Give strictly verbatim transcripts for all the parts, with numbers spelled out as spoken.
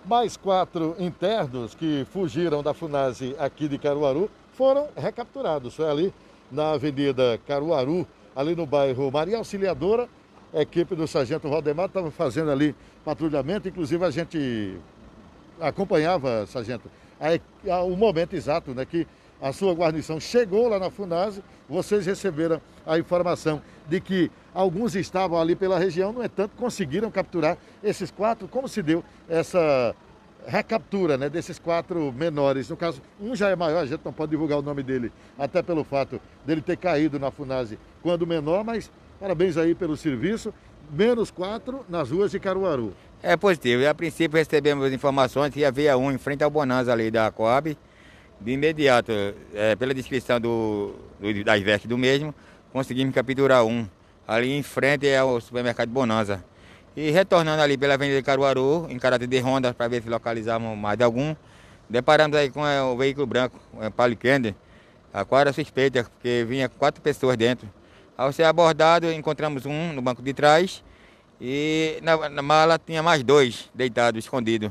Mais quatro internos que fugiram da FUNASE aqui de Caruaru foram recapturados. Foi ali na Avenida Caruaru, ali no bairro Maria Auxiliadora. A equipe do sargento Valdemar estava fazendo ali patrulhamento, inclusive a gente acompanhava, sargento, a, a, o momento exato, né, que a sua guarnição chegou lá na FUNASE. Vocês receberam a informação de que alguns estavam ali pela região, no entanto, conseguiram capturar esses quatro. Como se deu essa recaptura, né, desses quatro menores? No caso, um já é maior, a gente não pode divulgar o nome dele, até pelo fato dele ter caído na FUNASE quando menor, mas parabéns aí pelo serviço. Menos quatro nas ruas de Caruaru. É positivo. E a princípio recebemos informações que havia um em frente ao Bonanza ali da Coab. De imediato, é, pela descrição do, do, das vestes do mesmo, conseguimos capturar um ali em frente ao supermercado Bonanza. E retornando ali pela Avenida Caruaru, em caráter de ronda, para ver se localizávamos mais de algum, deparamos aí com é, o veículo branco, o é, Palio Kender, a qual era suspeita, porque vinha quatro pessoas dentro. Ao ser abordado, encontramos um no banco de trás e na, na mala tinha mais dois deitados, escondidos.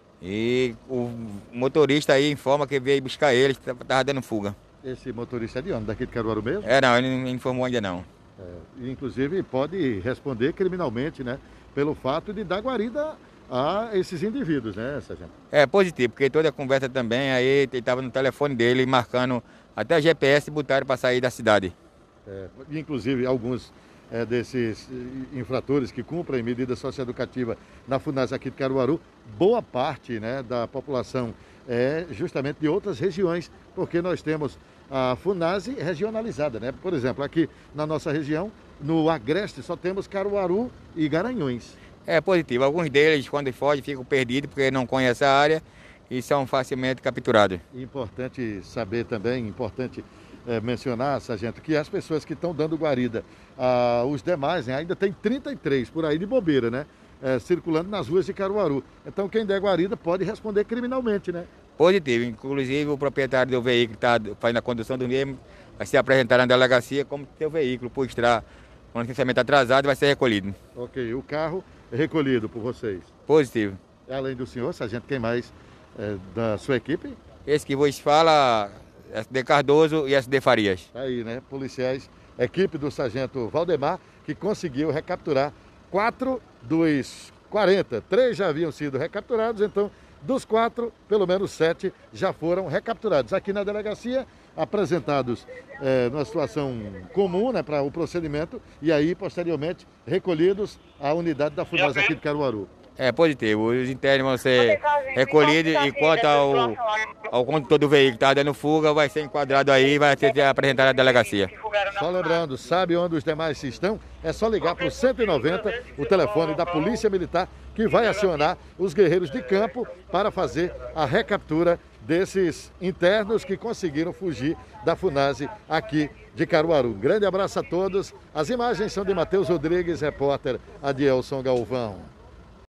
E o motorista aí informa que veio buscar eles, que estava dando fuga. Esse motorista é de onde? Daqui de Caruaru mesmo? É, não, ele não informou ainda não. É, inclusive pode responder criminalmente, né? Pelo fato de dar guarida a esses indivíduos, né, sargento? É positivo, porque toda a conversa também, aí ele estava no telefone dele, marcando até G P S e botaram para sair da cidade. É, inclusive alguns é, desses infratores que cumprem medida socioeducativa na FUNASE aqui de Caruaru, boa parte, né, da população é justamente de outras regiões, porque nós temos a FUNASE regionalizada, né? Por exemplo, aqui na nossa região, no Agreste, só temos Caruaru e Garanhuns. É positivo. Alguns deles, quando fogem, ficam perdidos porque não conhecem a área e são facilmente capturados. Importante saber também, importante é, mencionar, sargento, que as pessoas que estão dando guarida aos demais, né, ainda tem trinta e três por aí de bobeira, né? É, circulando nas ruas de Caruaru. Então quem der guarida pode responder criminalmente, né? Positivo. Inclusive o proprietário do veículo que está fazendo a condução do mesmo vai se apresentar na delegacia como seu veículo, por estar com licenciamento atrasado, vai ser recolhido. Ok, o carro é recolhido por vocês. Positivo. Além do senhor, sargento, quem mais é, da sua equipe? Esse que vos fala, S D Cardoso e S D Farias. Aí, né? Policiais, equipe do sargento Valdemar, que conseguiu recapturar quatro dos quarenta. Três já haviam sido recapturados, então dos quatro, pelo menos sete já foram recapturados. Aqui na delegacia, apresentados é, numa situação comum, né, para o procedimento, e aí, posteriormente, recolhidos à unidade da FUNASE aqui de Caruaru. É positivo, os internos vão ser recolhidos e quanto ao, ao condutor do veículo que está dando fuga, vai ser enquadrado aí e vai ser apresentado à delegacia. Só lembrando, sabe onde os demais estão? É só ligar para o cento e noventa, o telefone da Polícia Militar, que vai acionar os guerreiros de campo para fazer a recaptura desses internos que conseguiram fugir da FUNASE aqui de Caruaru. Um grande abraço a todos. As imagens são de Matheus Rodrigues, repórter Adielson Galvão.